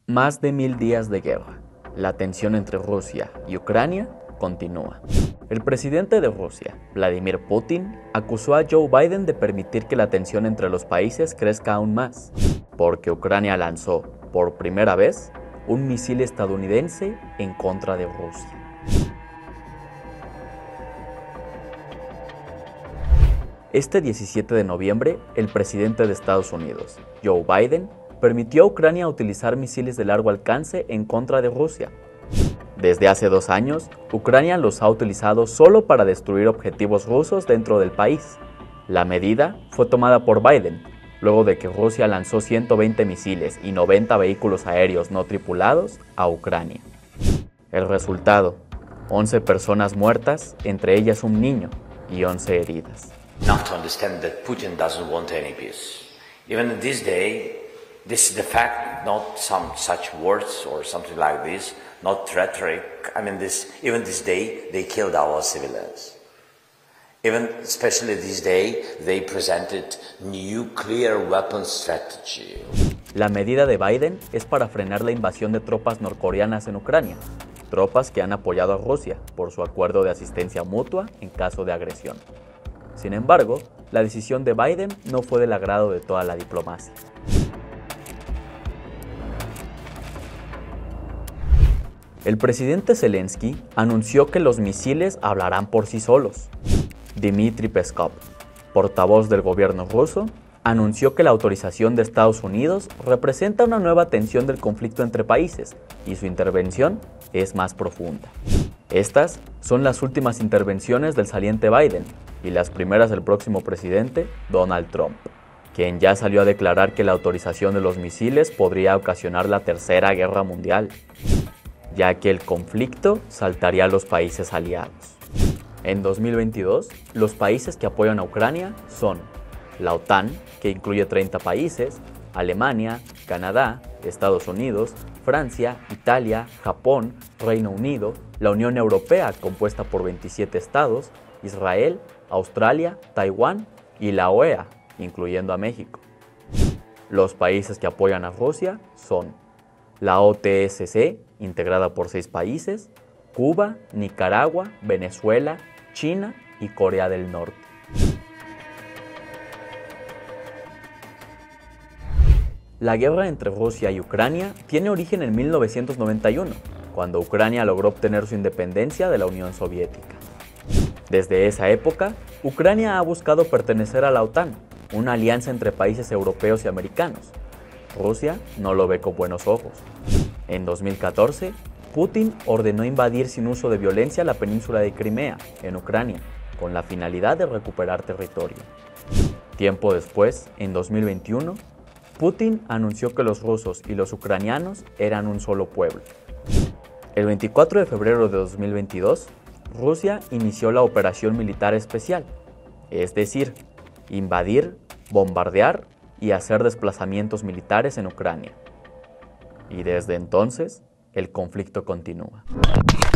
Más de 1000 días de guerra. La tensión entre Rusia y Ucrania continúa. El presidente de Rusia, Vladimir Putin, acusó a Joe Biden de permitir que la tensión entre los países crezca aún más, porque Ucrania lanzó, por primera vez, un misil estadounidense en contra de Rusia. Este 17 de noviembre, el presidente de Estados Unidos, Joe Biden, permitió a Ucrania utilizar misiles de largo alcance en contra de Rusia. Desde hace 2 años, Ucrania los ha utilizado solo para destruir objetivos rusos dentro del país. La medida fue tomada por Biden, luego de que Rusia lanzó 120 misiles y 90 vehículos aéreos no tripulados a Ucrania. El resultado: 11 personas muertas, entre ellas un niño, y 11 heridas. Not to understand that Putin doesn't want any peace. Even in this day, this is the fact, not some such words or something like this, not rhetoric. I mean, even this day, they killed our civilians. Even, especially this day, they presented nuclear weapons strategy. La medida de Biden es para frenar la invasión de tropas norcoreanas en Ucrania, tropas que han apoyado a Rusia por su acuerdo de asistencia mutua en caso de agresión. Sin embargo, la decisión de Biden no fue del agrado de toda la diplomacia. El presidente Zelensky anunció que los misiles hablarán por sí solos. Dmitry Peskov, portavoz del gobierno ruso, anunció que la autorización de Estados Unidos representa una nueva tensión del conflicto entre países y su intervención es más profunda. Estas son las últimas intervenciones del saliente Biden y las primeras del próximo presidente, Donald Trump, quien ya salió a declarar que la autorización de los misiles podría ocasionar la Tercera Guerra Mundial, ya que el conflicto saltaría a los países aliados. En 2022, los países que apoyan a Ucrania son la OTAN, que incluye 30 países, Alemania, Canadá, Estados Unidos, Francia, Italia, Japón, Reino Unido, la Unión Europea, compuesta por 27 estados, Israel, Australia, Taiwán y la OEA, incluyendo a México. Los países que apoyan a Rusia son la OTSC, integrada por 6 países, Cuba, Nicaragua, Venezuela, China y Corea del Norte. La guerra entre Rusia y Ucrania tiene origen en 1991, cuando Ucrania logró obtener su independencia de la Unión Soviética. Desde esa época, Ucrania ha buscado pertenecer a la OTAN, una alianza entre países europeos y americanos. Rusia no lo ve con buenos ojos. En 2014, Putin ordenó invadir sin uso de violencia la península de Crimea, en Ucrania, con la finalidad de recuperar territorio. Tiempo después, en 2021, Putin anunció que los rusos y los ucranianos eran un solo pueblo. El 24 de febrero de 2022, Rusia inició la operación militar especial, es decir, invadir, bombardear y hacer desplazamientos militares en Ucrania. Y desde entonces, el conflicto continúa.